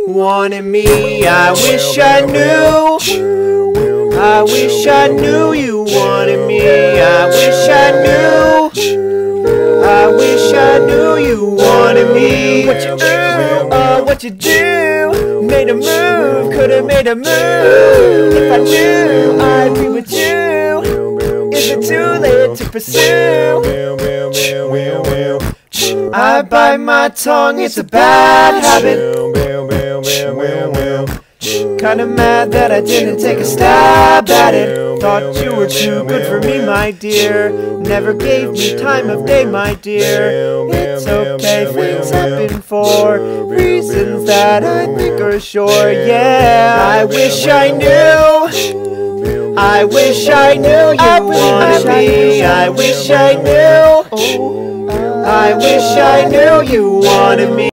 wanted me. I wish I knew. I wish I knew you wanted me. I wish I knew. I wish I knew you wanted me. What you do, what you do? Made a move, could've made a move. If I knew I'd be with you, is it too late to pursue? I bite my tongue, it's a bad habit. Kinda mad that I didn't take a stab at it. Thought you were too good for me, my dear. Never gave me time of day, my dear. It's okay, things happen for reasons that I think are sure. Yeah, I wish I knew. I wish I knew you wanted me. I wish I knew. I wish I knew you wanted me.